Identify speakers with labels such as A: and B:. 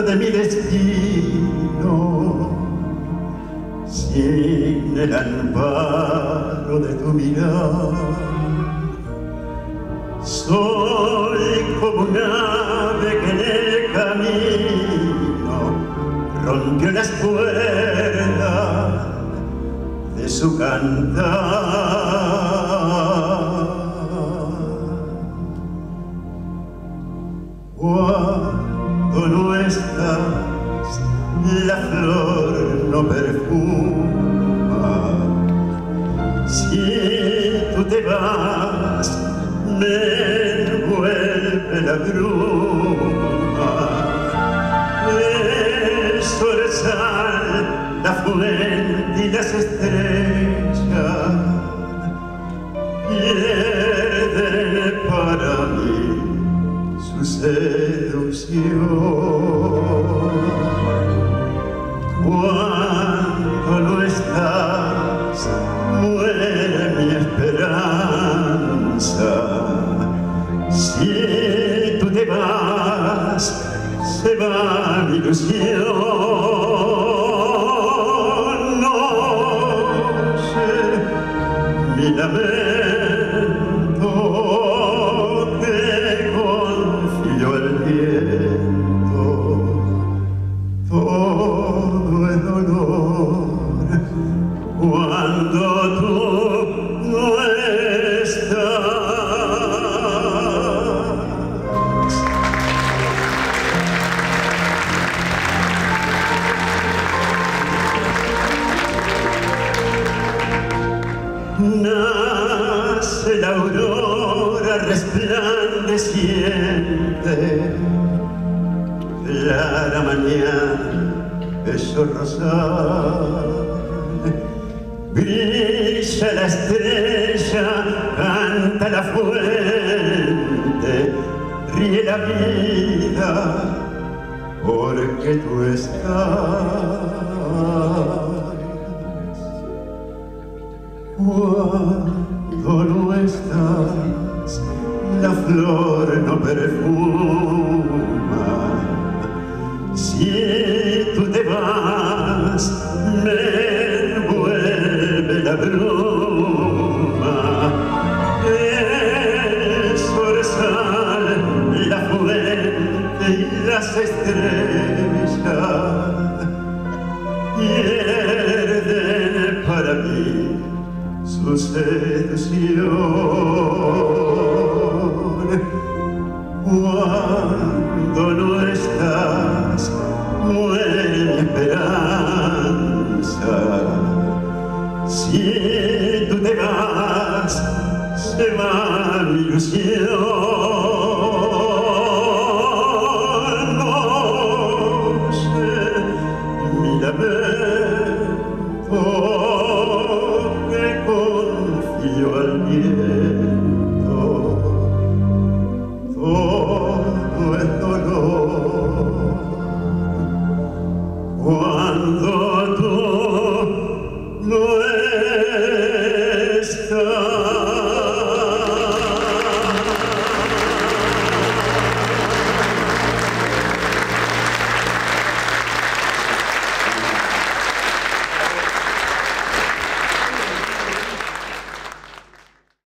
A: de mi destino, sin el amparo de tu mirar. Soy como un ave que en el camino rompió las cuerdas de su cantar. Cuando no estás, la flor no perfuma. Si tú te vas, me envuelve la bruma. El sol sale, la fuente y las estrellas pierden para mí su seducción. Cuando no estás, muere mi esperanza. Si tú te vas, se va mi ilusión. No sé, mi lamento que confío al viento. Todo es dolor cuando tú no estás. Nace la aurora resplandeciente, clara mañana, beso rosal. Brilla la estrella, canta la fuente, ríe la vida, porque tú estás. Cuando no estás, la flor no perfuma. Si tú te vas, me envuelve la bruma. El sol sale, la fuente y las estrellas pierden para mí su seducción. Cuando no estás, muere mi esperanza. Si tú te vas, se va mi ilusión. No sé, mi lamento que confío al viento.